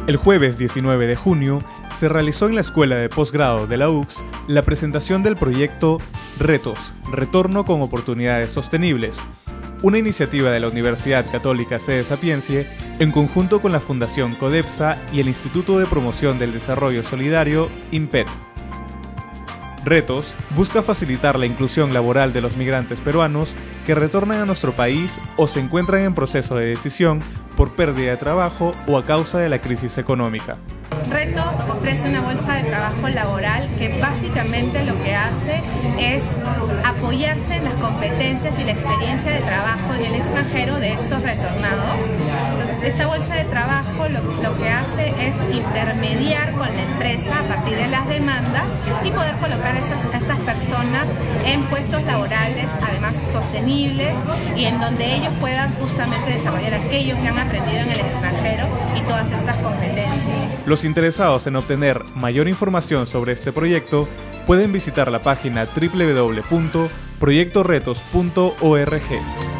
El jueves 19 de junio se realizó en la Escuela de Posgrado de la UCS la presentación del proyecto Retos, Retorno con Oportunidades Sostenibles, una iniciativa de la Universidad Católica Sede Sapientie en conjunto con la Fundación Codepsa y el Instituto de Promoción del Desarrollo Solidario, INPET. Retos busca facilitar la inclusión laboral de los migrantes peruanos que retornan a nuestro país o se encuentran en proceso de decisión por pérdida de trabajo o a causa de la crisis económica. Retos ofrece una bolsa de trabajo laboral que básicamente lo que hace es apoyarse en las competencias y la experiencia de trabajo en el extranjero de estos retornados. Entonces, esta bolsa de trabajo lo que hace es intermediar con la empresa a partir de las demandas y poder colocar a estas personas en puestos laborales, además sostenibles, y en donde ellos puedan justamente desarrollar aquello que han aprendido en el extranjero y todas estas competencias. Los interesados en obtener mayor información sobre este proyecto pueden visitar la página www.proyectoretos.org.